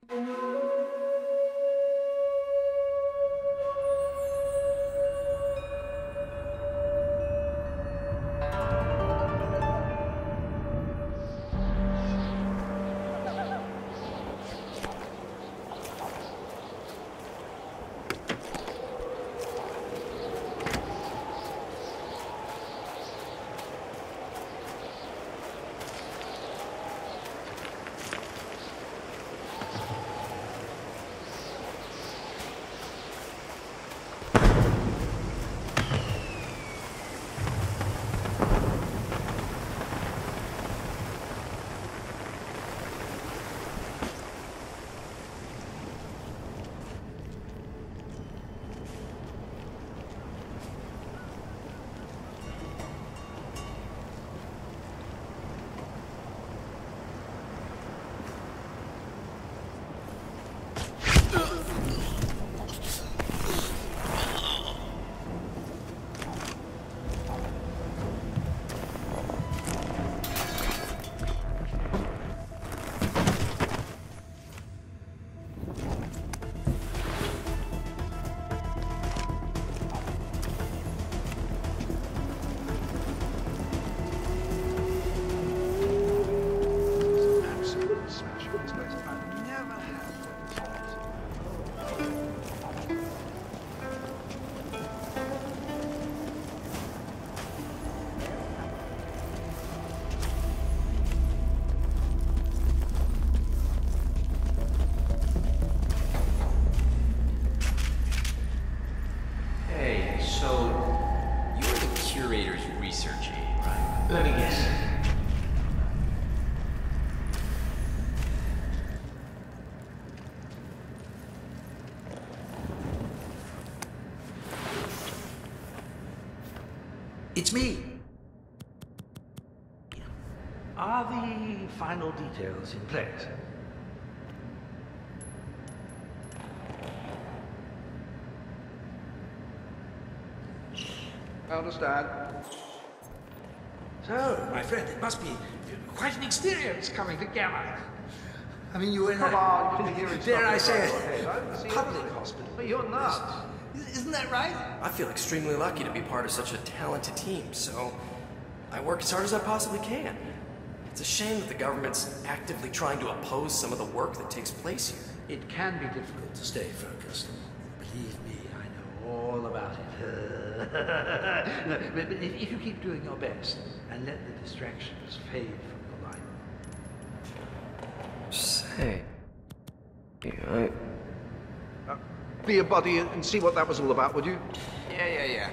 Let me guess. It's me. Are the final details in place? I understand. So, my friend, it must be quite an experience coming together. I mean, you were in Come on, you can hear it. dare I say it, it, public hospital. But you're nuts. Isn't that right? I feel extremely lucky to be part of such a talented team, so I work as hard as I possibly can. It's a shame that the government's actively trying to oppose some of the work that takes place here. It can be difficult to stay focused. Believe me, I know all about it. No, but if you keep doing your best and let the distractions fade from the light. Say, Be a buddy and see what that was all about, would you? Yeah.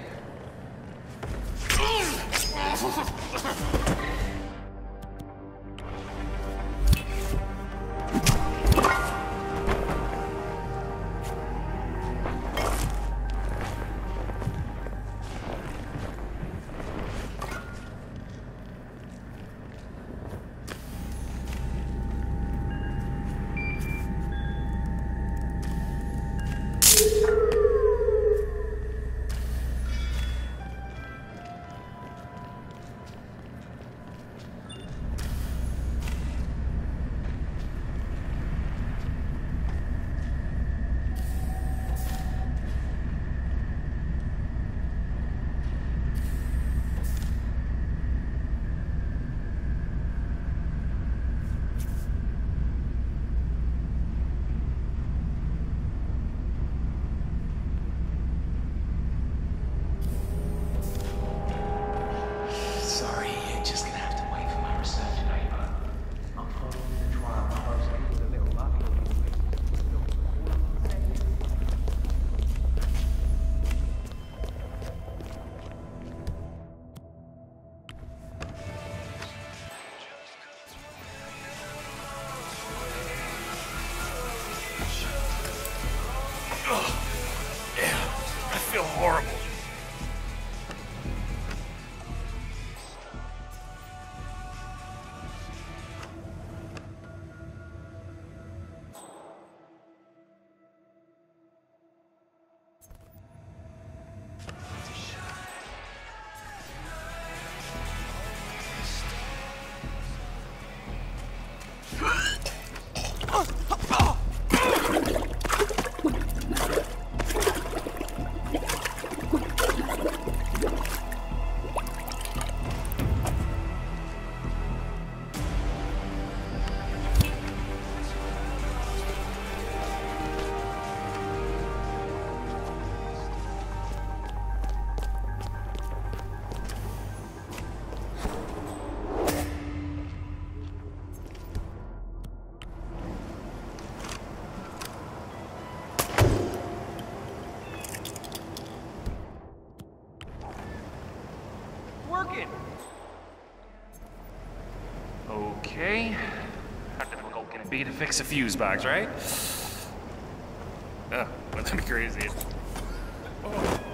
Okay. How difficult can it be to fix a fuse box, right? Oh, wouldn't that be crazy? Oh.